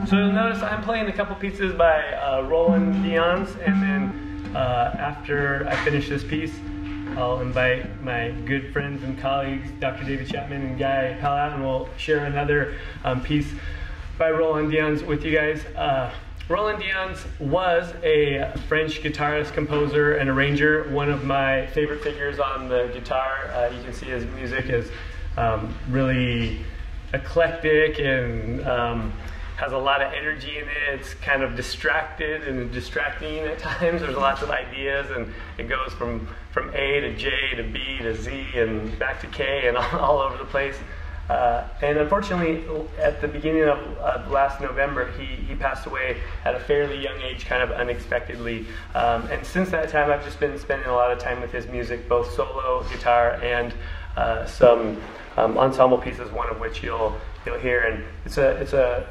So you'll notice I'm playing a couple pieces by Roland Dion's, and then after I finish this piece, I'll invite my good friends and colleagues, Dr. David Chapman and Guy Palat, and we'll share another piece by Roland Dion's with you guys. Roland Dion's was a French guitarist, composer, and arranger. One of my favorite figures on the guitar. You can see his music is really eclectic and has a lot of energy in it. It's kind of distracted and distracting at times. There's lots of ideas, and it goes from A to J to B to Z and back to K and all over the place. And unfortunately, at the beginning of last November, he passed away at a fairly young age, kind of unexpectedly. And since that time, I've just been spending a lot of time with his music, both solo guitar and some ensemble pieces, one of which you'll hear. And it's a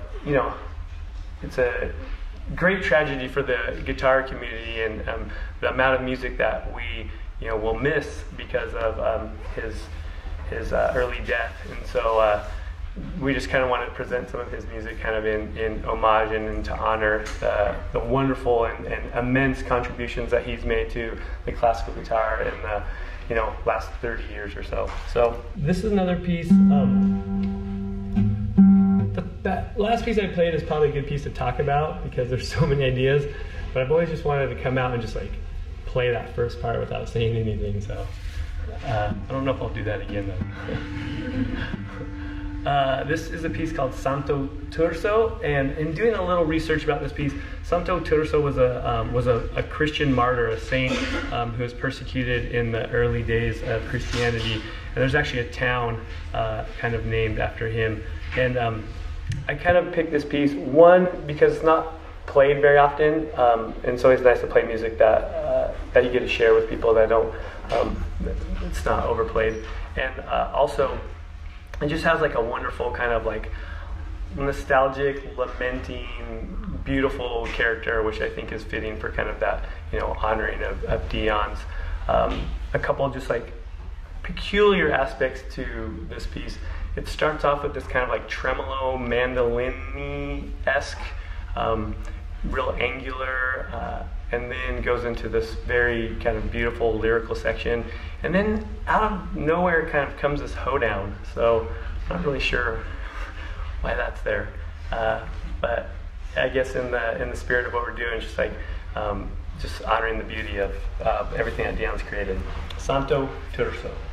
great tragedy for the guitar community, and the amount of music that we will miss because of his early death. And so we just kind of wanted to present some of his music kind of in homage and to honor the wonderful and immense contributions that he's made to the classical guitar in the last 30 years or so. So this is another piece. That last piece I played is probably a good piece to talk about because there's so many ideas, but I've always just wanted to come out and just like play that first part without saying anything. So I don't know if I'll do that again though. This is a piece called Santo Tirso, and in doing a little research about this piece, Santo Tirso was a Christian martyr, a saint who was persecuted in the early days of Christianity, and there's actually a town kind of named after him. And I kind of picked this piece, one, because it's not played very often, and it's always nice to play music that you get to share with people that don't, it's not overplayed. And also, it just has like a wonderful kind of like nostalgic, lamenting, beautiful character, which I think is fitting for kind of that, honoring of Dion's. A couple just like peculiar aspects to this piece. It starts off with this kind of like tremolo, mandolin-esque, real angular, and then goes into this very kind of beautiful lyrical section. And then out of nowhere kind of comes this hoedown. So I'm not really sure why that's there. But I guess in the spirit of what we're doing, just like just honoring the beauty of everything that Dion's created. Santo Tirso.